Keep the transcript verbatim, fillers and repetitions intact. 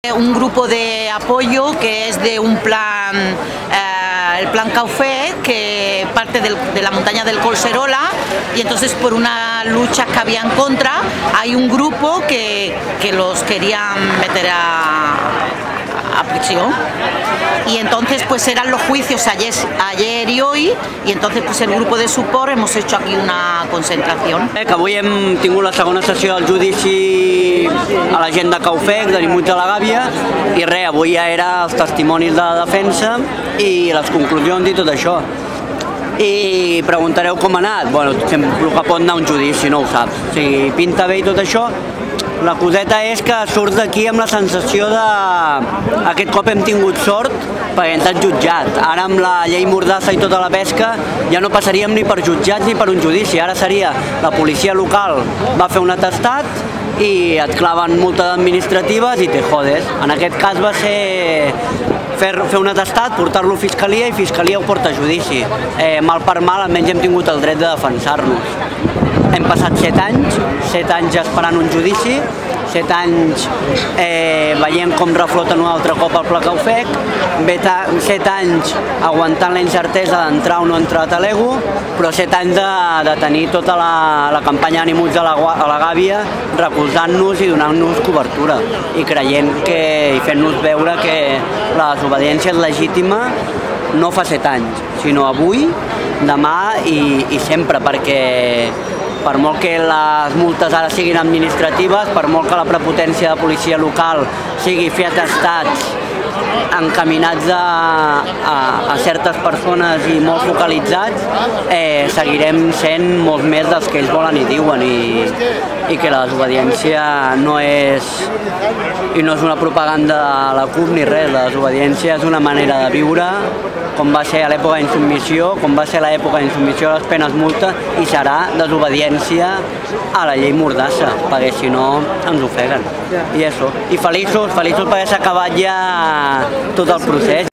Un grupo de apoyo que es de un plan, eh, el plan Caufe, que parte del, de la montaña del Collserola, y entonces por una lucha que había en contra, hay un grupo que, que los querían meter a, a prisión. Y entonces pues eran los juicios ayer, ayer i hoy, i entonces pues el grupo de suport hemos hecho aquí una concentración. Que avui hem tingut la segona sessió del judici a la gent de Caufec, de Nimuig de la Gàbia, i res, avui ja era els testimonis de la defensa i les conclusions i tot això. I preguntareu com ha anat. Bueno, el que pot anar un judici, no ho saps. O sigui, pinta bé i tot això. La coseta és que surts d'aquí amb la sensació de... Aquest cop hem tingut sort perquè hem estat jutjat. Ara amb la llei Mordassa i tota la pesca ja no passaríem ni per jutjats ni per un judici. Ara seria la policia local va fer un atestat i et claven multes administratives i te jodes. En aquest cas va ser fer, fer un atestat, portar-lo a Fiscalia i Fiscalia ho porta a judici. Eh, mal per mal, almenys hem tingut el dret de defensar-nos. Hem passat set anys, set anys esperant un judici, set anys eh, veient com refloten un altre cop el Pla Caufec, set anys aguantant la incertesa d'entrar o no entrar a Talego, però set anys de, de tenir tota la, la campanya de Nimuig de la, a la Gàbia recolzant-nos i donant-nos cobertura i creient que, i fent-nos veure que la desobediència és legítima no fa set anys, sinó avui, demà i, i sempre, perquè per molt que les multes ara siguin administratives, per molt que la prepotència de policia local sigui fer atestats encaminats a, a, a certes persones i molt focalitzats, eh, seguirem sent molts més dels que ells volen i diuen, i, i que la desobediència no és, i no és una propaganda de la CUP ni res. La desobediència és una manera de viure, com va ser a l'època d'insubmissió, com va ser a l'època d'insubmissió a les penes multa, i serà desobediència a la llei Mordassa, perquè si no ens ofeguen. I això. I feliços, feliços perquè s'ha acabat ja tot el procés.